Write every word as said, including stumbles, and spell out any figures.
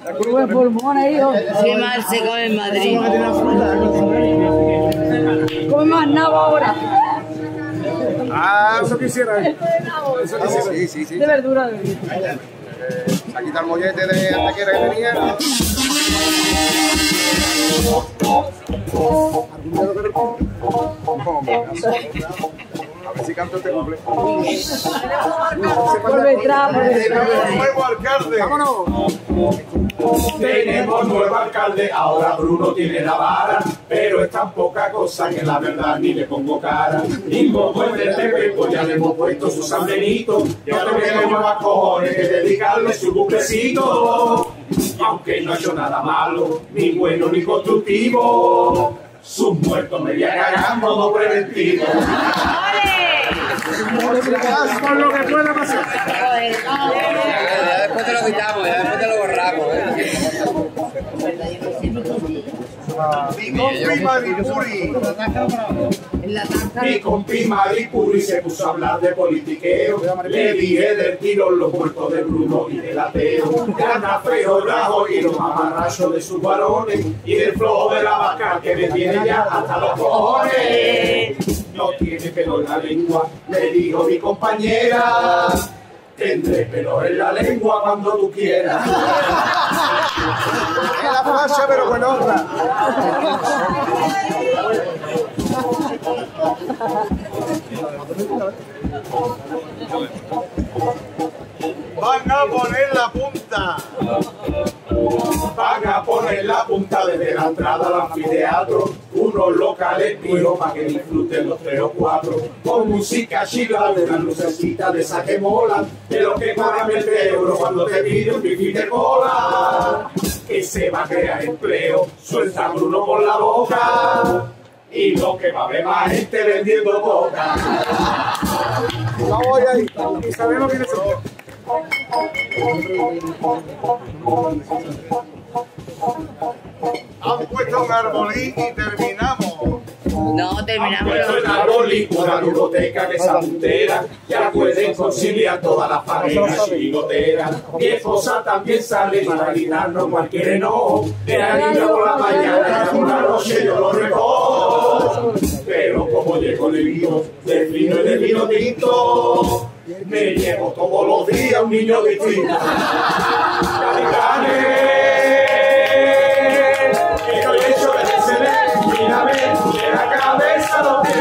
Buen pulmón ahí, hijo. Qué mal se come en Madrid. Come más nabo ahora. Ah, eso quisiera. Eso quisiera. Sí, sí, sí. De verdura. De Eh, se ha quitado el mollete de antequera que tenía. A ver si canto este cumple. Vuelve atrás, vuelve atrás. Nuevo alcalde. Vámonos. Tenemos nuevo alcalde, ahora Bruno tiene la vara, pero es tan poca cosa que la verdad ni le pongo cara. Y como es del P P, pues ya le hemos puesto su San Benito, y ahora tenemos más cojones que dedicarle su cumplecito. Aunque no ha hecho nada malo, ni bueno ni constructivo, sus muertos me voy a cagar modo preventivo. Por lo que pueda pasar. Ya después te lo quitamos, ya después te lo borramos. ¿eh? Mi compi Maripuri. Mi compi Maripuri se puso a hablar de politiqueo. Le dije del tiro los muertos de Bruno y del ateo. Gana feo rajo y los amarrachos de sus varones. Y del flojo de la vaca que me tiene ya hasta los cojones. No tiene pelo en la lengua, le dijo mi compañera. Tendré pelo en la lengua cuando tú quieras. Es la flacha, pero con honra. Van a poner la punta. Van a poner la punta desde la entrada al anfiteatro, unos locales tiros para que disfruten los tres o cuatro, con música chila, una lucecita de esa que mola, de los que pagan veinte euros cuando te pide un bifi de cola, que se va a crear empleo, suelta Bruno por la boca, y lo que va a haber más gente vendiendo coca. Vamos ahí, y sabemos quién es el. Han puesto un arbolín y terminamos. No, terminamos. Puesto en arboli, una biblioteca que esa puntera, ya pueden conciliar todas las familias chirigoteras. Mi esposa también sale para quitarnos cualquier enojo. De la niña por la mañana y una noche yo lo recojo. Pero como llego el vino, del vino y del vino tinto, me llevo todos los días un niño distinto. Estoy hecho de excelente, mírame, de la cabeza lo que